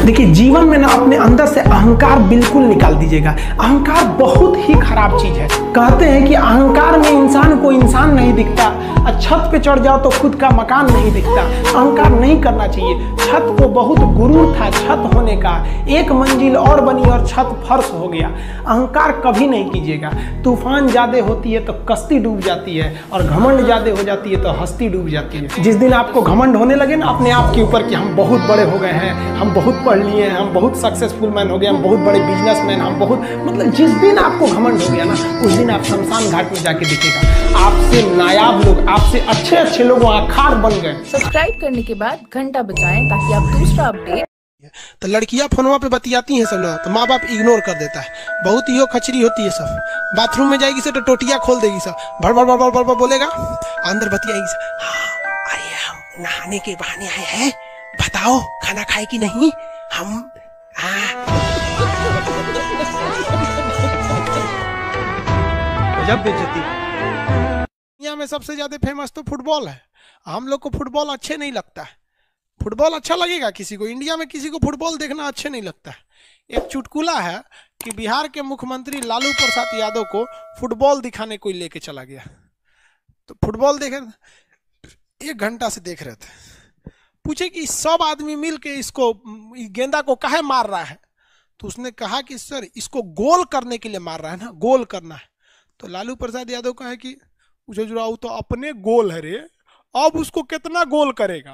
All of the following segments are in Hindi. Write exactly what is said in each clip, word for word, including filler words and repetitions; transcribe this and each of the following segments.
देखिए, जीवन में ना अपने अंदर से अहंकार बिल्कुल निकाल दीजिएगा। अहंकार बहुत ही खराब चीज है। कहते हैं कि अहंकार में इंसान को इंसान नहीं दिखता, और छत पे चढ़ जाओ तो खुद का मकान नहीं दिखता। अहंकार नहीं करना चाहिए। छत को बहुत गुरूर था छत होने का, एक मंजिल और बनी और छत फर्श हो गया। अहंकार कभी नहीं कीजिएगा। तूफान ज्यादा होती है तो कश्ती डूब जाती है, और घमंड ज्यादा हो जाती है तो हस्ती डूब जाती है। जिस दिन आपको घमंड होने लगे ना अपने आप के ऊपर कि हम बहुत बड़े हो गए हैं, हम बहुत पढ़ लिए हैं, हम बहुत सक्सेसफुल मैन हो गए, हम बहुत बड़े बिजनेसमैन, हम बहुत, मतलब जिस दिन आपको घमंड हो गया ना, उस दिन आप शमशान घाट में जाके दिखेगा आपसे नायाब लोग, आपसे अच्छे अच्छे लोग वहाँ खार बन गए। सब्सक्राइब करने के बाद घंटा बजाएं ताकि आप दूसरा अपडेट। तो लड़कियां फोनवा पे बतियाती हैं सब ना, तो माँ बाप इग्नोर कर देता है। बहुत ही खचरी होती है सब। बाथरूम में जाएगी से तो टोटिया खोल देगी सब, भड़ भड़ भड़ भड़ भड़ बोलेगा, अंदर बतियाएगी सब। हाँ अरे हम नहाने के बहाने आए हैं, बताओ खाना खाए कि नहीं हम। गजब बेइज्जती। दुनिया में सबसे ज्यादा फेमस तो फुटबॉल है। हम लोग को फुटबॉल अच्छे नहीं लगता है। फुटबॉल अच्छा लगेगा किसी को? इंडिया में किसी को फुटबॉल देखना अच्छे नहीं लगता है। एक चुटकुला है कि बिहार के मुख्यमंत्री लालू प्रसाद यादव को फुटबॉल दिखाने कोई लेके चला गया, तो फुटबॉल देखे एक घंटा से देख रहे थे। पूछे कि सब आदमी मिल के इसको गेंदा को काहे मार रहा है, तो उसने कहा कि सर इसको गोल करने के लिए मार रहा है ना, गोल करना है। तो लालू प्रसाद यादव कहा कि उसे जुड़ाऊ तो अपने गोल है रे, अब उसको कितना गोल करेगा।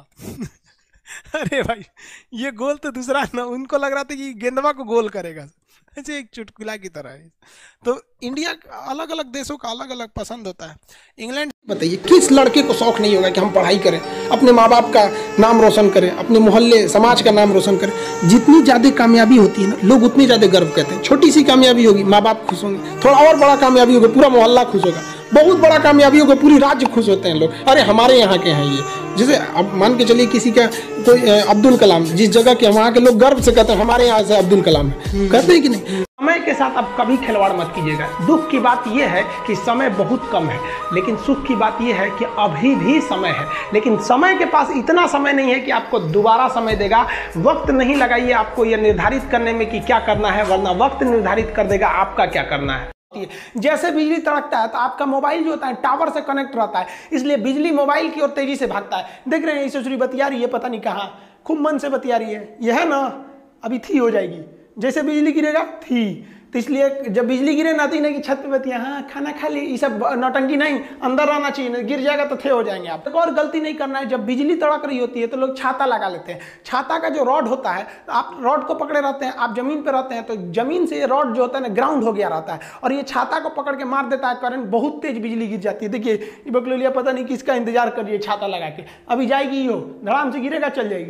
अरे भाई ये गोल तो दूसरा ना, उनको लग रहा था कि गेंदवा को गोल करेगा, ऐसे एक चुटकुला की तरह है। तो इंडिया अलग अलग देशों का अलग अलग पसंद होता है। इंग्लैंड, बताइए किस लड़के को शौक नहीं होगा कि हम पढ़ाई करें, अपने माँ बाप का नाम रोशन करें, अपने मोहल्ले समाज का नाम रोशन करें। जितनी ज़्यादा कामयाबी होती है ना, लोग उतनी ज़्यादा गर्व करते हैं। छोटी सी कामयाबी होगी माँ बाप खुश होंगे, थोड़ा और बड़ा कामयाबी होगा पूरा मोहल्ला खुश होगा, बहुत बड़ा कामयाबी होगा पूरी राज्य खुश होते हैं लोग। अरे हमारे यहाँ के हैं ये, जैसे अब मान के चलिए किसी का कोई अब्दुल कलाम, जिस जगह के वहाँ के लोग गर्व से कहते हैं हमारे यहाँ से अब्दुल कलाम है, कहते हैं कि नहीं। समय के साथ आप कभी खिलवाड़ मत कीजिएगा। दुख की बात यह है कि समय बहुत कम है, लेकिन सुख की बात यह है कि अभी भी समय है। लेकिन समय के पास इतना समय नहीं है कि आपको दोबारा समय देगा। वक्त नहीं लगाइए आपको यह निर्धारित करने में कि क्या करना है, वरना वक्त निर्धारित कर देगा आपका क्या करना है। जैसे बिजली तड़कता है तो आपका मोबाइल जो होता है टावर से कनेक्ट रहता है, इसलिए बिजली मोबाइल की ओर तेजी से भागता है। देख रहे हैं ये ससुरी बतिया रही है, पता नहीं कहाँ, खूब मन से बतिया रही है। यह है ना, अभी थी हो जाएगी, जैसे बिजली गिरेगा थी। तो इसलिए जब बिजली गिरे ना तो नहीं कि छत पे बतिया, हाँ खाना खा ली, ये सब नौटंकी नहीं, अंदर रहना चाहिए, गिर जाएगा तो थे हो जाएंगे आप। और गलती नहीं करना है। जब बिजली तड़क रही होती है तो लोग छाता लगा लेते हैं। छाता का जो रॉड होता है, आप रॉड को पकड़े रहते हैं, आप जमीन पे रहते हैं, तो जमीन से रॉड जो होता है ना ग्राउंड हो गया रहता है, और ये छाता को पकड़ के मार देता है करंट, बहुत तेज बिजली गिर जाती है। देखिए ये बकलोलिया पता नहीं किसका इंतजार कर रही है छाता लगा के, अभी जाएगी हो, धड़ाम से गिरेगा चल जाएगी।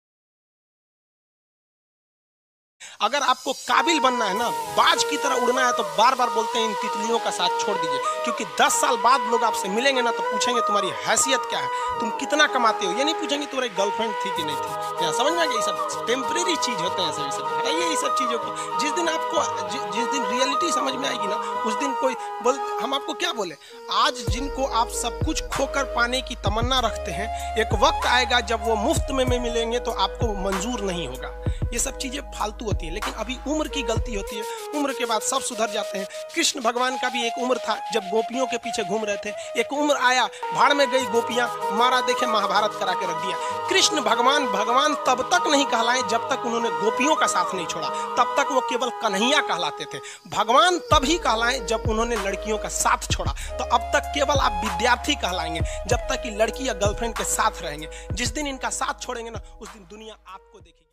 अगर आपको काबिल बनना है ना, बाज की तरह उड़ना है, तो बार बार बोलते हैं इन तितलियों का साथ छोड़ दीजिए, क्योंकि दस साल बाद लोग आपसे मिलेंगे ना तो पूछेंगे तुम्हारी हैसियत क्या है, तुम कितना कमाते हो। ये नहीं पूछेंगे तुम्हारी गर्लफ्रेंड थी कि नहीं थी। यहाँ समझ में आ गया, ये सब टेम्परेरी चीज होते हैं। सभी सब हटाइए ये सब चीजों को। जिस दिन आपको जि, जिस दिन रियलिटी समझ में आएगी ना, उस दिन कोई बोल, हम आपको क्या बोले। आज जिनको आप सब कुछ खोकर पाने की तमन्ना रखते हैं, एक वक्त आएगा जब वो मुफ्त में मिलेंगे तो आपको मंजूर नहीं होगा। ये सब चीजें फालतू होती है, लेकिन अभी उम्र की गलती होती है। उम्र के बाद सब सुधर जाते हैं। कृष्ण भगवान का भी एक उम्र था जब गोपियों के पीछे घूम रहे थे। एक उम्र आया, भाड़ में गई गोपियां, मारा देखे महाभारत करा के रख दिया। कृष्ण भगवान भगवान तब तक नहीं कहलाए जब तक उन्होंने गोपियों का साथ नहीं छोड़ा, तब तक वो केवल कन्हैया कहलाते थे। भगवान तभी कहलाए जब उन्होंने लड़कियों का साथ छोड़ा। तो अब तक केवल आप विद्यार्थी कहलाएंगे जब तक कि लड़की या गर्लफ्रेंड के साथ रहेंगे। जिस दिन इनका साथ छोड़ेंगे ना, उस दिन दुनिया आपको देखेगी।